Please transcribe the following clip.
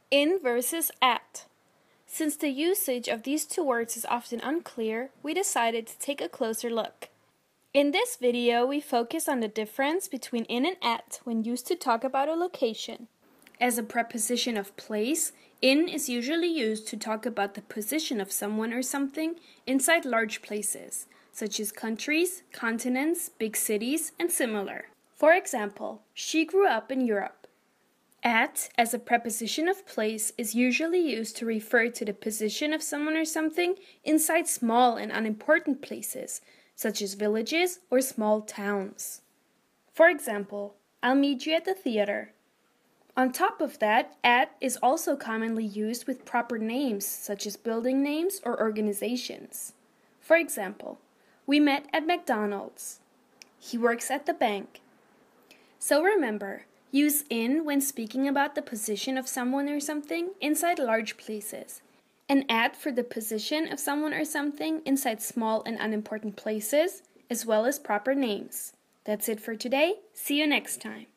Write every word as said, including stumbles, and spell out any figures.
In versus at. Since the usage of these two words is often unclear, we decided to take a closer look. In this video, we focus on the difference between in and at when used to talk about a location. As a preposition of place, in is usually used to talk about the position of someone or something inside large places, such as countries, continents, big cities, and similar. For example, she grew up in Europe. At, as a preposition of place, is usually used to refer to the position of someone or something inside small and unimportant places, such as villages or small towns. For example, I'll meet you at the theater. On top of that, at is also commonly used with proper names, such as building names or organizations. For example, we met at McDonald's. He works at the bank. So remember, use in when speaking about the position of someone or something inside large places, and at for the position of someone or something inside small and unimportant places, as well as proper names. That's it for today. See you next time.